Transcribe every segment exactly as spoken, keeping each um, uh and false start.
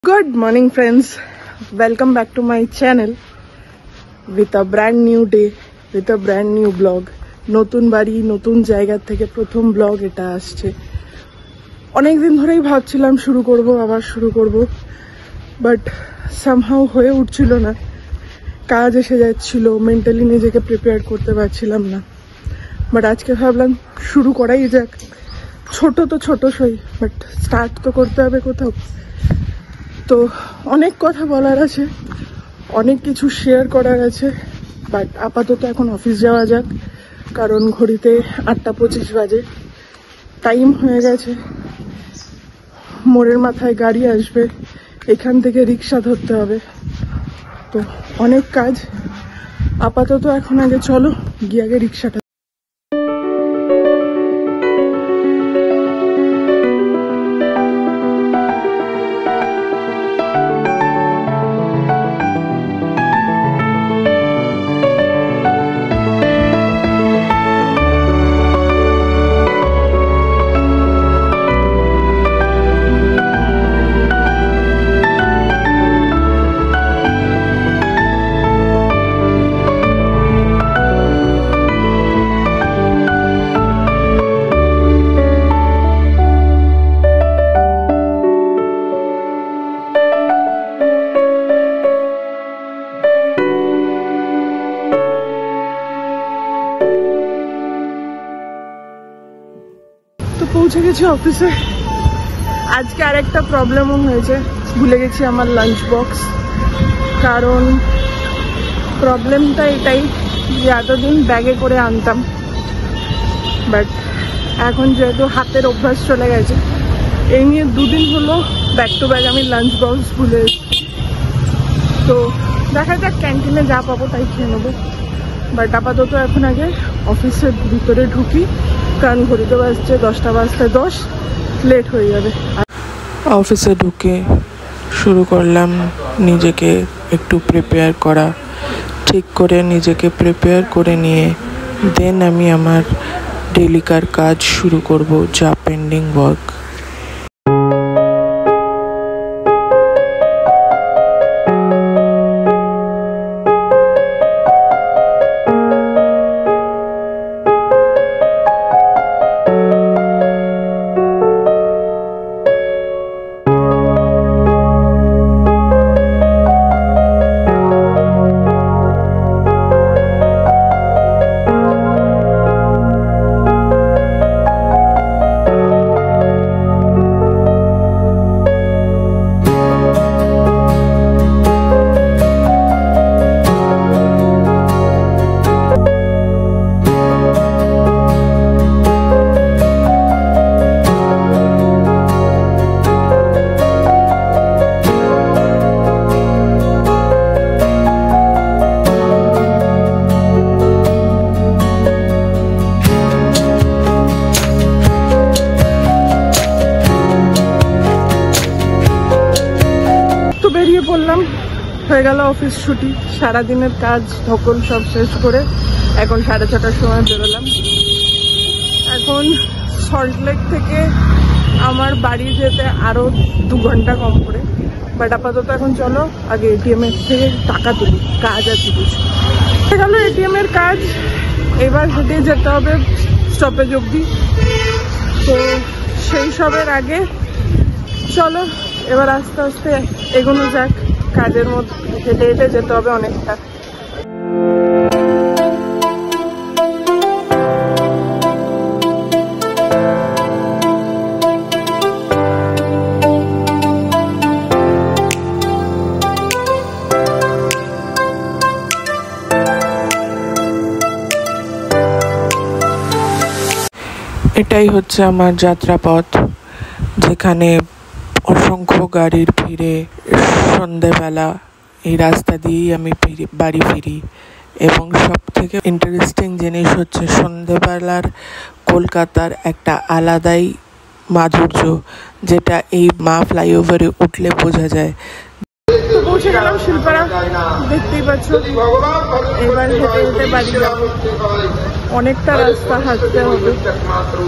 Good morning friends, welcome back to my channel with a brand new day, with a brand new vlog. নতুন বাড়ি নতুন জায়গা থেকে প্রথম ব্লগ এটা আসছে। অনেকদিন ধরেই ভাবছিলাম শুরু করব আবার শুরু করব, বাট সামহাউ হয়ে উঠছিল না, কাজ এসে যাচ্ছিল, মেন্টালি নিজেকে প্রিপেয়ার করতে পারছিলাম না। বাট আজকে ভাবলাম শুরু করাই যাক, ছোট তো ছোট সই, বাট স্টার্ট তো করতে হবে কোথাও। তো অনেক কথা বলার আছে, অনেক কিছু শেয়ার করার আছে, বাট আপাতত এখন অফিস যাওয়া যাক, কারণ ঘড়িতে আটটা পঁচিশ বাজে, টাইম হয়ে গেছে। মোড়ের মাথায় গাড়ি আসবে, এখান থেকে রিক্সা ধরতে হবে, তো অনেক কাজ। আপাতত এখন আগে চলো গিয়ে আগে রিক্সাটা। পৌঁছে গেছি অফিসে। আজকে আর একটা প্রবলেমও হয়েছে, ভুলে গেছি আমার লাঞ্চ বক্স। কারণ প্রবলেমটা এটাই যে এতদিন ব্যাগে করে আনতাম, বাট এখন যেহেতু হাতের অভ্যাস চলে গেছে, এই নিয়ে দুদিন হলো ব্যাক টু ব্যাগ আমি লাঞ্চ বক্স ভুলে এসেছি। তো দেখা যাক, ক্যান্টিনে যা পাবো তাই খেয়ে নেবো, বাট আপাতত এখন আগে অফিসের ভিতরে ঢুকি, কারণ ঘড়িতে বাজছে দশটা বাজতে দশ, লেট হয়ে যাবে। অফিসে ঢুকে শুরু করলাম নিজেকে একটু প্রিপেয়ার করা, ঠিক করে নিজেকে প্রিপেয়ার করে নিয়ে দেন আমি আমার ডেলিকার কাজ শুরু করব, যা পেন্ডিং ওয়ার্ক। বেরিয়ে পড়লাম, হয়ে গেল অফিস ছুটি। সারাদিনের কাজ ধকল সব শেষ করে এখন সাড়ে ছটার সময় বেরোলাম। এখন সল্টলেক থেকে আমার বাড়ি যেতে আরো দু ঘন্টা কম করে, বাট আপাতত এখন চলো আগে এটিএম এর থেকে টাকা তুলি, কাজ আছে কিছু। হয়ে গেল এটিএম এর কাজ, এবার হেঁটে যেতে হবে স্টপেজ অবধি। তো সেই সবের আগে চলো এবার আস্তে আস্তে এগোনো যাক কাজের মধ্যে। হেঁটে হেঁটে যেতে হবে অনেকটা। এটাই হচ্ছে আমার যাত্রাপথ, যেখানে অসংখ্য গাড়ির ভিড়ে সন্ধেবেলা এই রাস্তা দিয়েই আমি ফিরি বাড়ি ফিরি। এবং সব থেকে ইন্টারেস্টিং জিনিস হচ্ছে সন্ধেবেলার কলকাতার একটা আলাদাই মাধুর্য, যেটা এই মা ফ্লাইওভারে উঠলে বোঝা যায়। তো পৌঁছে গেলাম শিল্পারা, দেখতেই পাচ্ছ। এবার হেঁটে হেঁটে বাড়ি যাবো, অনেকটা রাস্তা হাঁটতে হবে,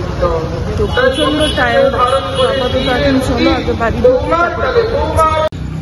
তো প্রচন্ড টায়ার্ড। আপাতত এখন চলো আগে বাড়ি ঢুকি।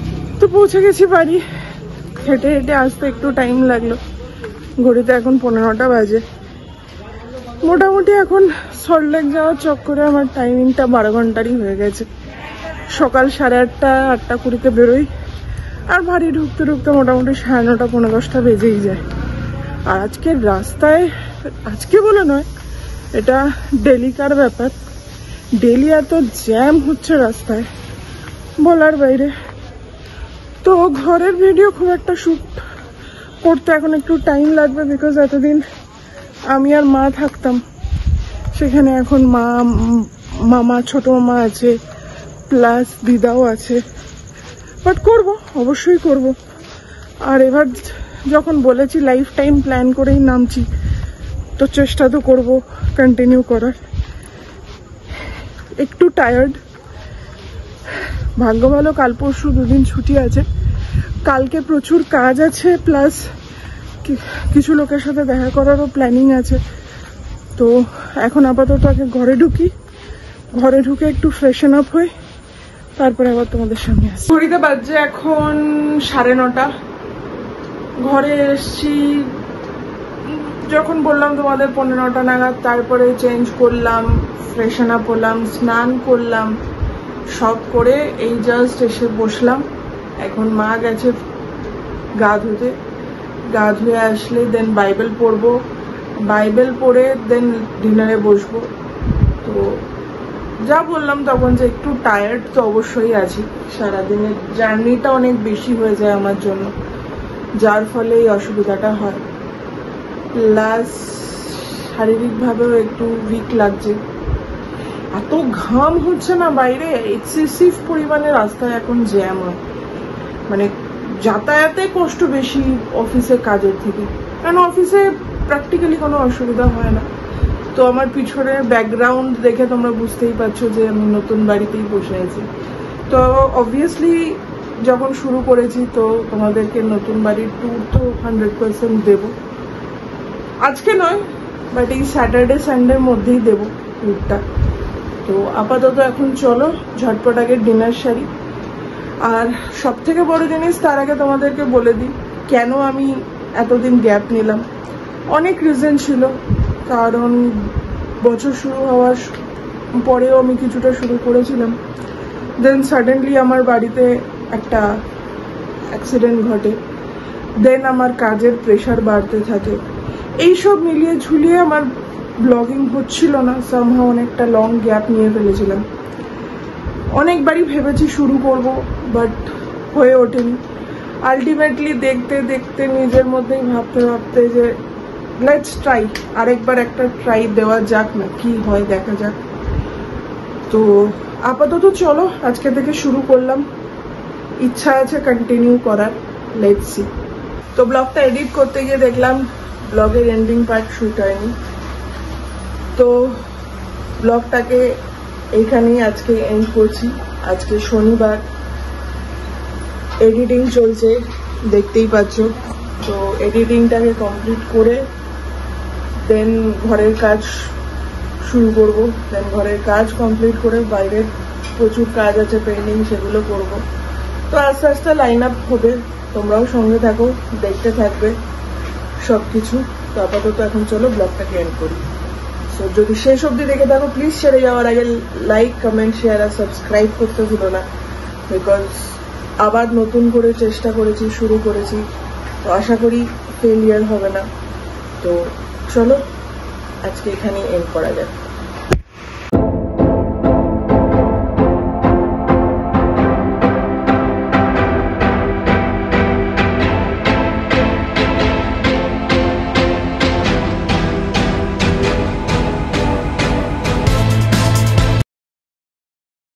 পৌঁছে গেছি বাড়ি। হেঁটে হেঁটে আসতে একটু টাইম লাগলো, ঘড়িতে এখন পনেরোটা বাজে। মোটামুটি এখন সল্টলেক যাওয়ার চক্করে আমার টাইমিংটা বারো ঘন্টারই হয়ে গেছে। সকাল সাড়ে আটটা আটটা কুড়িতে বেরোই, আর বাড়ি ঢুকতে ঢুকতে মোটামুটি সাড়ে নটা পনেরো দশটা বেজেই যায়। আর আজকের রাস্তায়, আজকে বলে নয়, এটা ডেলিকার ব্যাপার, ডেলি এত জ্যাম হচ্ছে রাস্তায় বলার বাইরে। তো ঘরের ভিডিও খুব একটা শুট করতে এখন একটু টাইম লাগবে, বিকজ এতদিন আমি আর মা থাকতাম, সেখানে এখন মা মামা ছোট মামা আছে, প্লাস দিদাও আছে। বাট করব, অবশ্যই করব। আর এবার যখন বলেছি লাইফ টাইম প্ল্যান করেই নামছি, তো চেষ্টা তো করব কন্টিনিউ করার। একটু টায়ার্ড, ভাগ্য ভালো কাল পরশু দুদিন ছুটি আছে, কালকে প্রচুর কাজ আছে, প্লাস কিছু লোকের সাথে দেখা করারও প্ল্যানিং আছে। তো এখন আপাতত আগে ঘরে ঢুকি, ঘরে ঢুকে একটু ফ্রেশন আপ হই, তারপরে আবার তোমাদের সামনে আসি। ঘড়িতে বাজছে এখন সাড়ে নটা। ঘরে এসছি যখন বললাম তোমাদের পনেরোটা নাগাদ, তারপরে চেঞ্জ করলাম, ফ্রেশন আপ হলাম, স্নান করলাম, সব করে এই জাস্ট এসে বসলাম। এখন মা গেছে গা ধুতে, গা ধুয়ে আসলে দেন বাইবেল পড়বো, বাইবেল পড়ে দেন ডিনারে বসবো। তো যা বললাম তখন যে একটু টায়ার্ড তো অবশ্যই আছি, সারাদিনের জার্নিটা অনেক বেশি হয়ে যায় আমার জন্য, যার ফলে এই অসুবিধাটা হয়। প্লাস শারীরিকভাবেও একটু উইক লাগছে, এত ঘাম হচ্ছে না বাইরে, এক্সেসিভ পরিমাণে রাস্তায় এখন জ্যাম হয়, মানে যাতায়াতে কষ্ট বেশি অফিসের কাজের থেকে, কারণ অফিসে প্র্যাকটিক্যালি কোনো অসুবিধা হয় না। তো আমার পিছনের ব্যাকগ্রাউন্ড দেখে তোমরা বুঝতেই পারছো যে আমি নতুন বাড়িতেই বসে আছি। তো অবভিয়াসলি যখন শুরু করেছি, তো তোমাদেরকে নতুন বাড়ির ট্যুর তো হান্ড্রেড পার্সেন্ট দেবো, আজকে নয় বাট এই স্যাটারডে সানডের মধ্যেই দেবো ট্যুরটা। তো আপাতত এখন চলো ঝটপট আগে ডিনার সারি। আর সব থেকে বড় জিনিস, তার আগে তোমাদেরকে বলে দিই কেন আমি এতদিন গ্যাপ নিলাম। অনেক রিজন ছিল, কারণ বছর শুরু হওয়ার পরেও আমি কিছুটা শুরু করেছিলাম, দেন সাডেনলি আমার বাড়িতে একটা অ্যাক্সিডেন্ট ঘটে, দেন আমার কাজের প্রেশার বাড়তে থাকে, এইসব মিলিয়ে ঝুলিয়ে আমার ব্লগিং হচ্ছিল না, সামহাও অনেকটা লং গ্যাপ নিয়ে ফেলেছিলাম। অনেকবারই ভেবেছি শুরু করব, বাট হয়ে ওঠেনি। আলটিমেটলি দেখতে দেখতে নিজের মধ্যেই ভাবতে ভাবতে যে লেটস ট্রাই, আরেকবার একটা ট্রাই দেওয়া যাক না, কি হয় দেখা যাক। তো আপাতত চলো আজকে থেকে শুরু করলাম, ইচ্ছা আছে কন্টিনিউ করার, লেটস সি। তো ব্লগটা এডিট করতে গিয়ে দেখলাম ব্লগের এন্ডিং পার্ট শুট হয়নি, তো ব্লগটাকে এইখানেই আজকে এন্ড করছি। আজকে শনিবার, এডিটিং চলছে দেখতেই পাচ্ছ। তো এডিটিংটাকে কমপ্লিট করে দেন ঘরের কাজ শুরু করব, দেন ঘরের কাজ কমপ্লিট করে বাইরের প্রচুর কাজ আছে পেন্ডিং, সেগুলো করব। তো আস্তে আস্তে লাইন আপ হবে, তোমরাও সঙ্গে থাকো, দেখতে থাকবে সব কিছু। তো আপাতত এখন চলো ব্লগটাকে এন্ড করি। সো যদি শেষ অবধি দেখে থাকো প্লিজ ছেড়ে যাওয়ার আগে লাইক, কমেন্ট, শেয়ার আর সাবস্ক্রাইব করতে ভুলো না, বিকজ আবার নতুন করে চেষ্টা করেছি, শুরু করেছি, তো আশা করি ফেলিয়ার হবে না। তো চলো আজকে এখানেই এন্ড করা যাক।